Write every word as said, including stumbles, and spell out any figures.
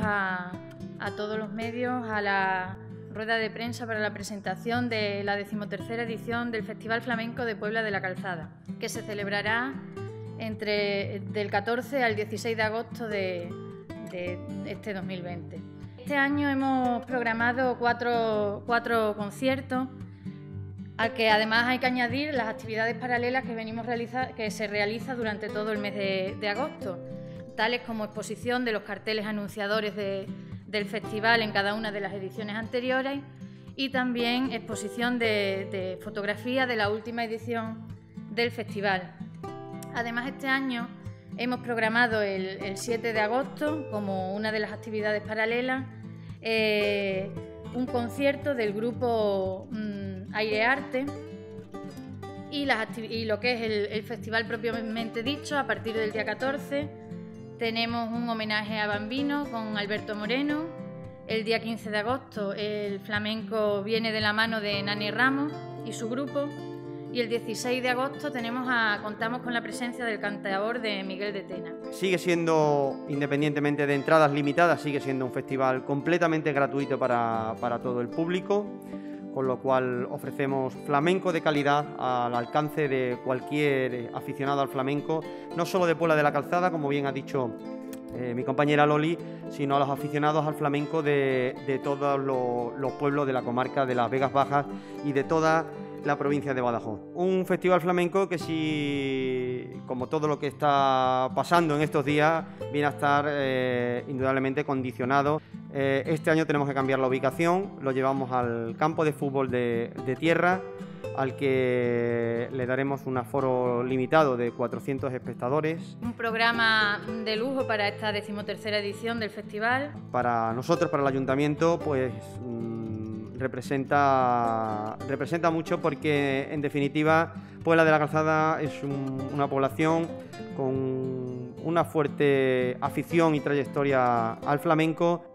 a, a todos los medios a la rueda de prensa para la presentación de la decimotercera edición del Festival Flamenco de Puebla de la Calzada, que se celebrará entre del catorce al dieciséis de agosto de, de este dos mil veinte. Este año hemos programado cuatro, cuatro conciertos, al que además hay que añadir las actividades paralelas que, venimos realiza, que se realizan durante todo el mes de, de agosto, tales como exposición de los carteles anunciadores de, del festival en cada una de las ediciones anteriores y también exposición de, de fotografía de la última edición del festival. Además, este año hemos programado el, el siete de agosto, como una de las actividades paralelas, eh, un concierto del grupo mmm, Aire Arte y, las y lo que es el, el festival propiamente dicho. A partir del día catorce tenemos un homenaje a Bambino con Alberto Moreno. El día quince de agosto el flamenco viene de la mano de Nani Ramos y su grupo. Y el dieciséis de agosto tenemos a, contamos con la presencia del cantaor de Miguel de Tena. Sigue siendo, independientemente de entradas limitadas, sigue siendo un festival completamente gratuito para, para todo el público, con lo cual ofrecemos flamenco de calidad al alcance de cualquier aficionado al flamenco, no solo de Puebla de la Calzada, como bien ha dicho eh, mi compañera Loli, sino a los aficionados al flamenco de, de todos los, los pueblos de la comarca de las Vegas Bajas y de toda la provincia de Badajoz. Un festival flamenco que, sí, como todo lo que está pasando en estos días, viene a estar eh, indudablemente condicionado. Eh, este año tenemos que cambiar la ubicación, lo llevamos al campo de fútbol de, de tierra, al que le daremos un aforo limitado de cuatrocientos espectadores. Un programa de lujo para esta decimotercera edición del festival. Para nosotros, para el ayuntamiento, pues Representa, representa mucho porque, en definitiva, Puebla de la Calzada es un, una población con una fuerte afición y trayectoria al flamenco.